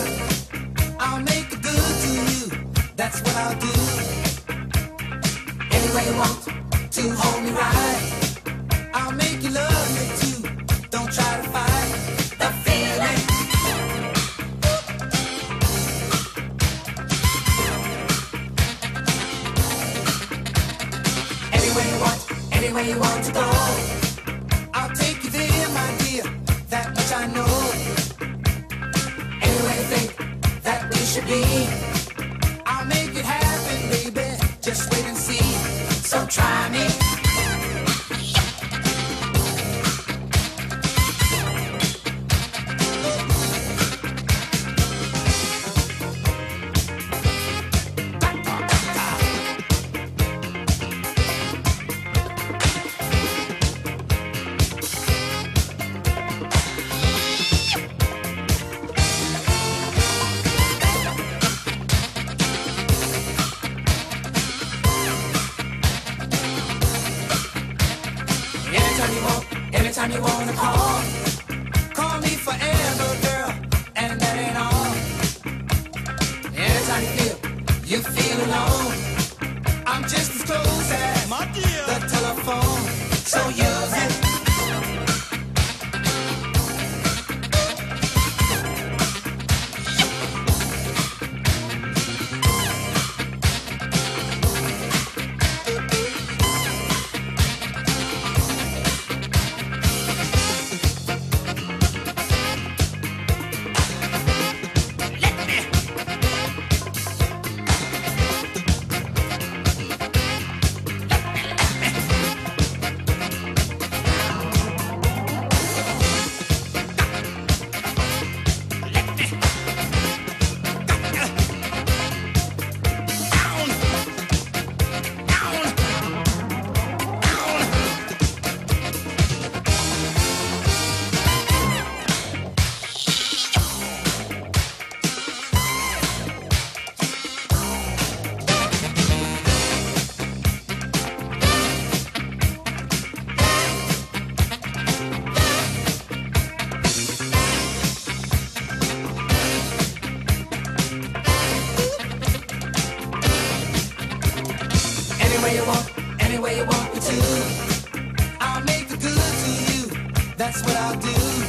I'll make it good to you. That's what I'll do. Any way you want to hold me right. I'll make you love me too. Don't try to fight the feeling. Anywhere you want to go, I'll take you there, my dear. That much I know. Anywhere you think that we should be, I'll make it happen, baby. Just wait and see. So try me. Anytime you wanna call me forever, girl, and that ain't all. Anytime you feel alone, I'm just as close as the telephone, so use it. Anyway you want me to, I'll make it good to you. That's what I'll do.